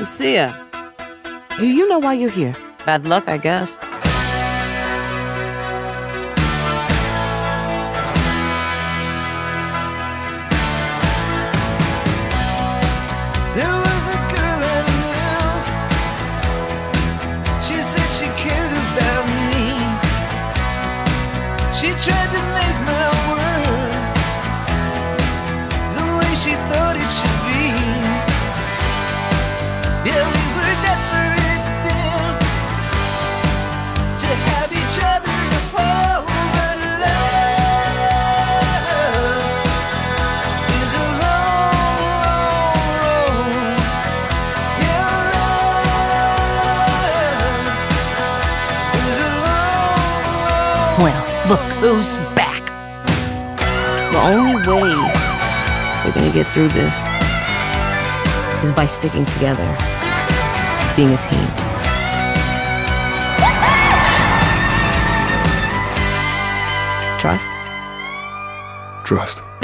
Lucia, do you know why you're here? Bad luck, I guess. There was a girl I knew. She said she cared about me. She tried to make my world the way she thought it should be. Yeah, we were desperate then to have each other to hold, but love is a long, long road. Yeah, love is a long, long. Well, look who's back. The only way we're gonna get through this is by sticking together, being a team. Trust? Trust.